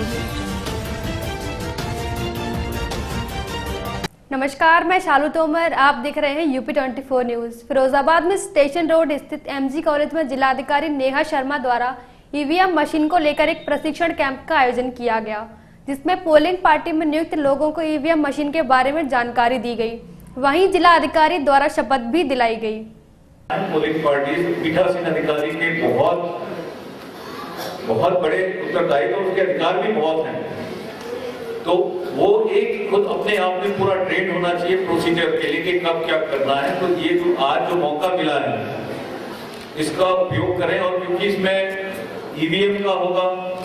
नमस्कार, मैं शालू तोमर। आप देख रहे हैं यूपी 24 न्यूज। फिरोजाबाद में स्टेशन रोड स्थित एमजी कॉलेज में जिलाधिकारी नेहा शर्मा द्वारा ईवीएम मशीन को लेकर एक प्रशिक्षण कैंप का आयोजन किया गया, जिसमें पोलिंग पार्टी में नियुक्त लोगों को ईवीएम मशीन के बारे में जानकारी दी गई। वहीं जिला अधिकारी द्वारा शपथ भी दिलाई गई। पोलिंग पार्टी पीठासीन अधिकारी के बहुत बड़े उत्तरदायित्व और उसके अधिकार भी बहुत हैं, तो वो एक खुद अपने आप में पूरा ट्रेंड होना चाहिए प्रोसीजर के लिए कि कब क्या करना है। तो ये जो आज जो मौका मिला है इसका उपयोग करें, और क्योंकि इसमें ईवीएम का होगा,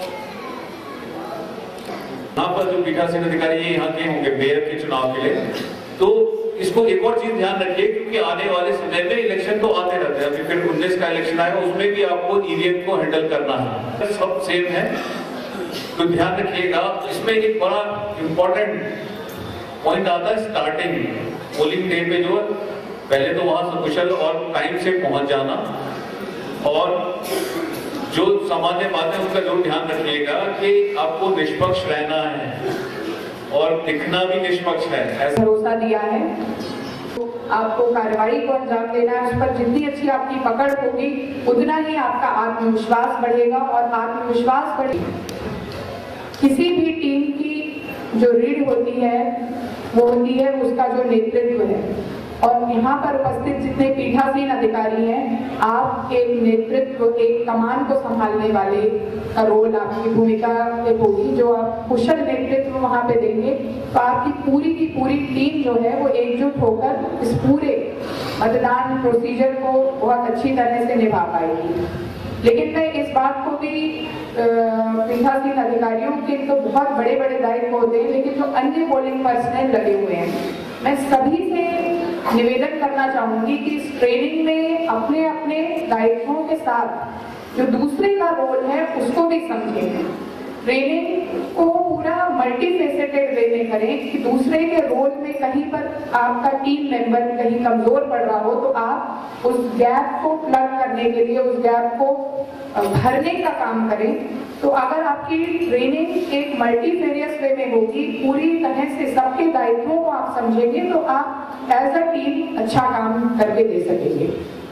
यहाँ पर जो पीठासीन अधिकारी यहाँ के होंगे मेयर के चुनाव के लिए, तो इसको एक और चीज ध्यान रखिए क्योंकि आने वाले समय में इलेक्शन तो आते रहते हैं। अभी फिर 19 का इलेक्शन आएगा, उसमें भी आपको ईवीएम को हैंडल करना है, सब सेम है, तो ध्यान रखिएगा। इसमें एक बड़ा इंपॉर्टेंट पॉइंट आता है स्टार्टिंग पोलिंग डे पे, जो पहले तो वहां सकुशल और टाइम से पहुंच जाना, और जो सामान्य बातें उसका जरूर ध्यान रखिएगा कि आपको निष्पक्ष रहना है और दिखना भी निष्पक्ष है। ऐसा भरोसा दिया है तो आपको कार्रवाई को अंजाम देना है। उस पर जितनी अच्छी आपकी पकड़ होगी उतना ही आपका आत्मविश्वास बढ़ेगा, और आत्मविश्वास बढ़ेगा। किसी भी टीम की जो रीढ़ होती है वो होती है उसका जो नेतृत्व है, और यहाँ पर उपस्थित जितने पीठासीन अधिकारी हैं, आप एक नेतृत्व, एक कमान को संभालने वाले का रोल, आपकी भूमिका होगी, जो आप कुशल नेतृत्व वहाँ पे देंगे तो आपकी पूरी की पूरी टीम जो है वो एकजुट होकर इस पूरे मतदान प्रोसीजर को बहुत अच्छी तरह से निभा पाएगी। लेकिन मैं इस बात को भी पीठासीन अधिकारियों के तो बहुत बड़े बड़े दायित्व होते हैं, लेकिन जो अन्य पोलिंग पर्सनल लगे हुए हैं, मैं सभी से निवेदन करना चाहूंगी कि इस ट्रेनिंग में अपने अपने दायित्वों के साथ जो दूसरे का रोल है उसको भी समझें। ट्रेनिंग को पूरा मल्टीफेसेटेड वे में करें कि दूसरे के रोल में कहीं पर आपका टीम मेंबर कहीं कमजोर पड़ रहा हो तो आप उस गैप को प्लग करने के लिए, उस गैप को भरने का काम करें। तो अगर आपकी ट्रेनिंग एक मल्टीफेरियस वे में होगी, पूरी तरह से सबके दायित्वों को आप समझेंगे, तो आप एज अ टीम अच्छा काम करके दे सकेंगे।